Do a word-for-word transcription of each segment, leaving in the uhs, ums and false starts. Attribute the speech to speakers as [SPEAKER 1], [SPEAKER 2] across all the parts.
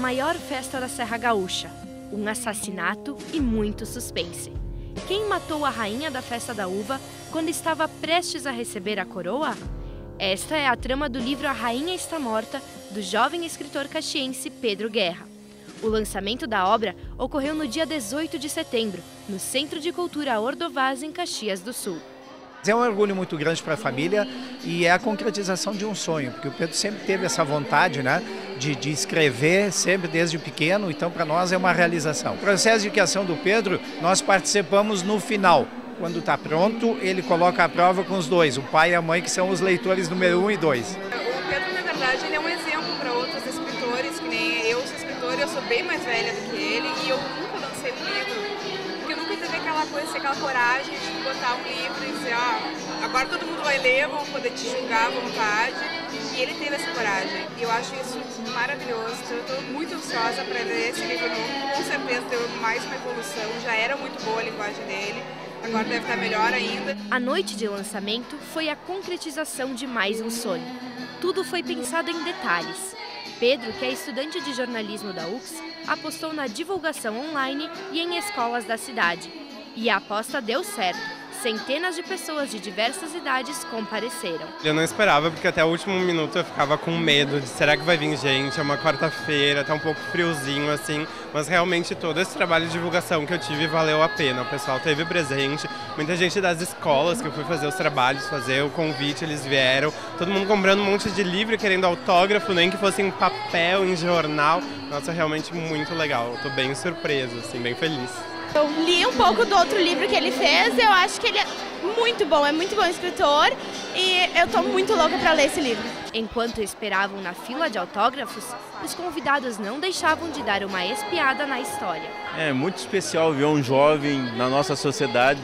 [SPEAKER 1] maior festa da Serra Gaúcha, um assassinato e muito suspense. Quem matou a rainha da Festa da Uva quando estava prestes a receber a coroa? Esta é a trama do livro A Rainha Está Morta, do jovem escritor caxiense Pedro Guerra. O lançamento da obra ocorreu no dia dezoito de setembro, no Centro de Cultura Ordovás, em Caxias do Sul.
[SPEAKER 2] É um orgulho muito grande para a família e é a concretização de um sonho, porque o Pedro sempre teve essa vontade, né, de, de escrever, sempre desde pequeno, então para nós é uma realização. O processo de criação do Pedro, nós participamos no final. Quando está pronto, ele coloca a prova com os dois, o pai e a mãe, que são os leitores número um e dois.
[SPEAKER 3] O Pedro, na verdade, ele é um exemplo para outros escritores, que nem eu sou escritora, eu sou bem mais velha do que ele e eu nunca lancei um livro. Porque eu nunca tive aquela coisa, aquela coragem de botar um livro e dizer, ah, agora todo mundo vai ler, vão poder te julgar à vontade. E ele teve essa coragem. E eu acho isso maravilhoso. Então eu estou muito ansiosa para ler esse livro novo. Com certeza deu mais uma evolução. Já era muito boa a linguagem dele. Agora deve estar melhor ainda.
[SPEAKER 1] A noite de lançamento foi a concretização de mais um sonho. Tudo foi pensado em detalhes. Pedro, que é estudante de jornalismo da U F S, apostou na divulgação online e em escolas da cidade. E a aposta deu certo. Centenas de pessoas de diversas idades compareceram.
[SPEAKER 4] Eu não esperava, porque até o último minuto eu ficava com medo de será que vai vir gente, é uma quarta-feira, tá um pouco friozinho assim, mas realmente todo esse trabalho de divulgação que eu tive valeu a pena. O pessoal teve presente, muita gente das escolas que eu fui fazer os trabalhos, fazer o convite, eles vieram, todo mundo comprando um monte de livro, querendo autógrafo, nem que fosse em papel, em jornal. Nossa, realmente muito legal, eu tô bem surpresa, assim, bem feliz.
[SPEAKER 5] Eu li um pouco do outro livro que ele fez, eu acho que ele é muito bom, é muito bom escritor e eu estou muito louca para ler esse livro.
[SPEAKER 1] Enquanto esperavam na fila de autógrafos, os convidados não deixavam de dar uma espiada na história.
[SPEAKER 6] É muito especial ver um jovem na nossa sociedade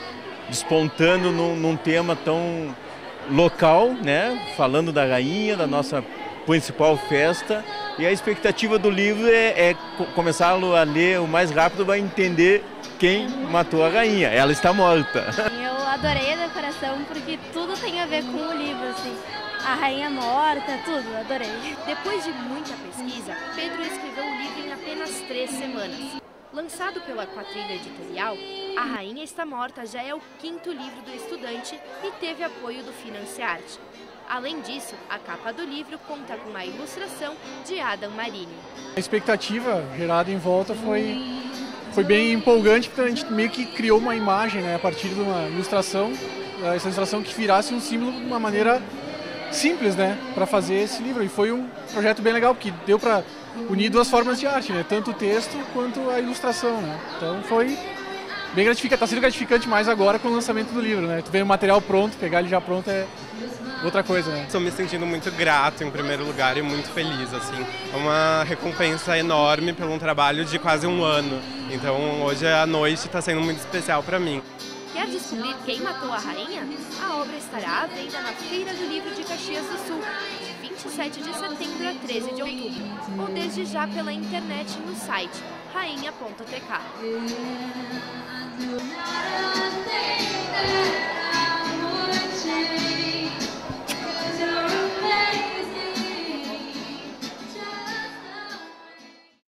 [SPEAKER 6] despontando num, num tema tão local, né? Falando da rainha, da nossa principal festa. E a expectativa do livro é, é começá-lo a ler o mais rápido, vai entender quem matou a rainha. Ela está morta.
[SPEAKER 7] Eu adorei a decoração porque tudo tem a ver com o livro, assim. A rainha morta, tudo, adorei.
[SPEAKER 1] Depois de muita pesquisa, Pedro escreveu o livro em apenas três semanas. Lançado pela Quatrilha Editorial, A Rainha Está Morta já é o quinto livro do estudante e teve apoio do Financiarte. Além disso, a capa do livro conta com a ilustração de Adam Marini.
[SPEAKER 8] A expectativa gerada em volta foi, foi bem empolgante, porque a gente meio que criou uma imagem, né, a partir de uma ilustração, essa ilustração que virasse um símbolo de uma maneira simples, né, para fazer esse livro. E foi um projeto bem legal, porque deu para unir duas formas de arte, né, tanto o texto quanto a ilustração, né. Então foi bem gratificante, está sendo gratificante mais agora com o lançamento do livro, né. Tu vê o material pronto, pegar ele já pronto é outra coisa, né?
[SPEAKER 4] Estou me sentindo muito grato em primeiro lugar e muito feliz, assim. É uma recompensa enorme pelo um trabalho de quase um ano. Então hoje a noite está sendo muito especial para mim.
[SPEAKER 1] Quer descobrir quem matou a rainha? A obra estará à venda na Feira do Livro de Caxias do Sul, de vinte e sete de setembro a treze de outubro, ou desde já pela internet no site rainha ponto t k.